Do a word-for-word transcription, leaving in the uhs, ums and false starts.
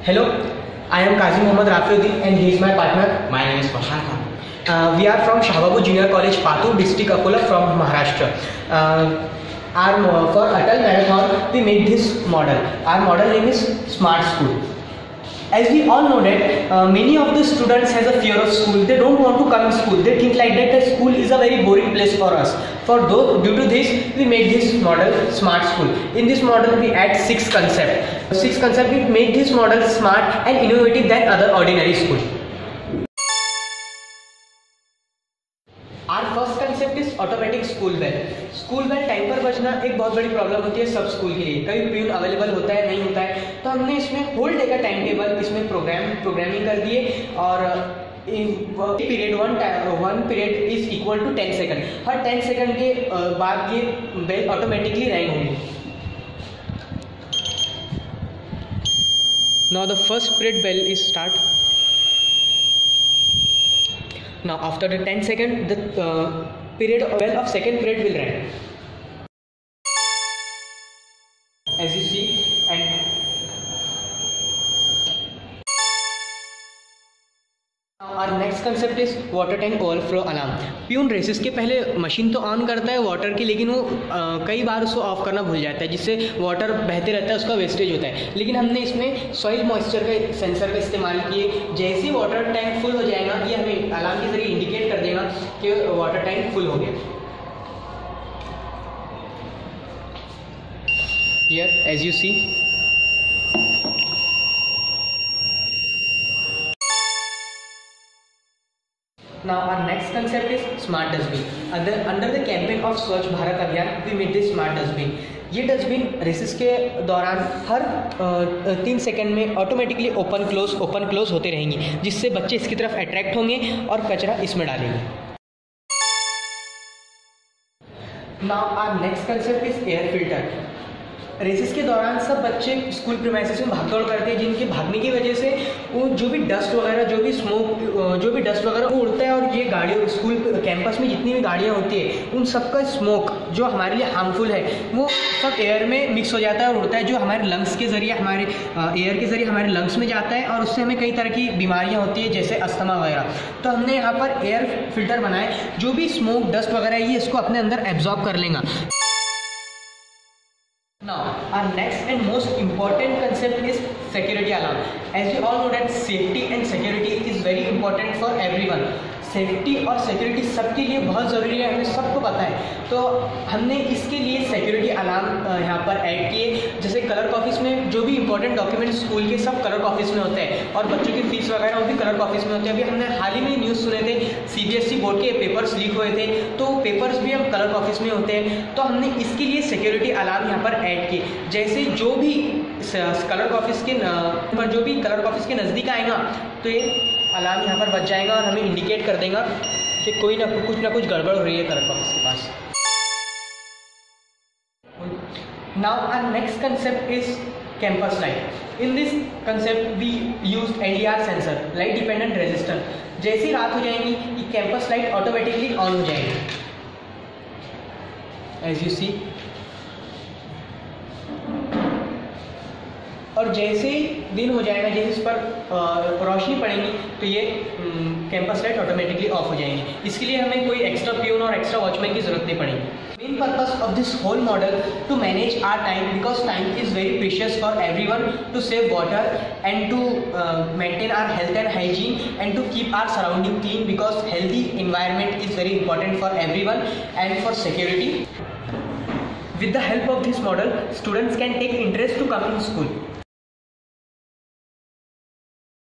Hello, I am Qazi Mohammad Rafiuddin and he is my partner. My name is Farhan Khan. Uh, we are from Shahbabu Junior College, Patu, district Akola from Maharashtra. Uh, our, for Atal Marathon, we made this model. Our model name is Smart School. As we all know that uh, many of the students has a fear of school. They don't want to come to school. They think like that the school is a very boring place for us. For those, due to this, we made this model Smart School. In this model, we add six concepts. Six concepts. We made this model smart and innovative than other ordinary school. Our first concept is automatic school bell. School bell time पर बजना एक बहुत बड़ी problem होती है सब school के लिए. कभी प्यून अवेलेबल होता है नहीं होता है, तो हमने इसमें होल डे का टाइम टेबल इसमें प्रोग्राम प्रोग्रामिंग कर दिए. और period one one period is equal to ten second. हर टेन सेकंड के बाद ये बेल ऑटोमेटिकली रिंग होगी. Now the first period bell is start. Now after the ten second, the uh, period bell of second period will ring. As you see, and our next concept is water tank overflow alarm. Peon recess के पहले machine तो on करता है water की, लेकिन वो आ, कई बार उसको ऑफ करना भूल जाता है, जिससे वाटर बहते रहता है, उसका वेस्टेज होता है. लेकिन हमने इसमें सॉइल मॉइस्चर का सेंसर का इस्तेमाल किए. जैसे ही वाटर टैंक फुल हो जाएगा, ये हमें अलार्म के जरिए इंडिकेट कर देगा कि वाटर टैंक फुल हो गया. Here, as you see, now our next concept is smart dustbin. Under under the campaign of Swachh Bharat Abhiyan, we made this smart dustbin. ये डस्टबिन रेसेस के दौरान हर तीन सेकंड में automatically open close open close होते रहेंगी, जिससे बच्चे इसकी तरफ अट्रैक्ट होंगे और कचरा इसमें डालेंगे. Now our next concept is air filter. Recess के दौरान सब बच्चे स्कूल प्रीमाइसेस में भागदौड़ करते हैं, जिनके भागने की वजह से वो जो भी डस्ट वगैरह जो भी स्मोक जो भी डस्ट वगैरह वो उड़ता है. और ये गाड़ियों स्कूल कैंपस में जितनी भी गाड़ियाँ होती है, उन सबका स्मोक जो हमारे लिए हार्मफुल है, वो सब एयर में मिक्स हो जाता है और उड़ता है, जो हमारे लंग्स के ज़रिए हमारे एयर के ज़रिए हमारे लंग्स में जाता है, और उससे हमें कई तरह की बीमारियाँ होती है, जैसे अस्थमा वगैरह. तो हमने यहाँ पर एयर फिल्टर बनाए, जो भी स्मोक डस्ट वगैरह है ये इसको अपने अंदर एब्जॉर्ब कर लेगा. Now, our next and most important concept is security alarm. As you all know that safety and security is very important for everyone. Safety और सिक्योरिटी सबके लिए बहुत ज़रूरी है, हमें सबको पता है. तो हमने इसके लिए सिक्योरिटी अलार्म यहाँ पर ऐड किए. जैसे कलर कॉपीज़ में जो भी इंपॉर्टेंट डॉक्यूमेंट स्कूल के सब कलर कॉपीज़ में होते हैं, और बच्चों की फीस वगैरह वो भी कलर कॉपीज़ में होते हैं. अभी हमने हाल ही में न्यूज़ सुने थे, सीबीएसई बोर्ड के पेपर्स लीक हुए थे, तो पेपर्स भी हम कलर कॉपीज़ में होते हैं. तो हमने इसके लिए सिक्योरिटी अलार्म यहाँ पर ऐड किए. जैसे जो भी कलर कॉपीज़ के पर जो भी कलर कॉपीज़ के नज़दीक आएगा, तो ये अलार्म यहाँ पर बज जाएगा और हमें इंडिकेट कर देगा कि कोई ना कुछ ना कुछ गड़बड़ हो रही है कलर कॉपीज़ के पास. Now our next concept is campus light. In this concept we used L D R sensor, light dependent resistor. जैसे ही रात हो जाएगी, ये कैंपस लाइट ऑटोमेटिकली ऑन हो जाएगी. As you see, और जैसे ही दिन हो जाएगा, जैसे इस पर रोशनी पड़ेगी, तो ये कैंपस लाइट ऑटोमेटिकली ऑफ हो जाएंगी. इसके लिए हमें कोई एक्स्ट्रा प्यून और एक्स्ट्रा वॉचमैन की जरूरत नहीं पड़ेगी. Main purpose of this whole model to manage our time, because time is very precious for everyone, to save water and to maintain our health and hygiene and to keep our surrounding clean, because healthy environment is very important for everyone and for security. With the help of this model, students can take interest to come in school.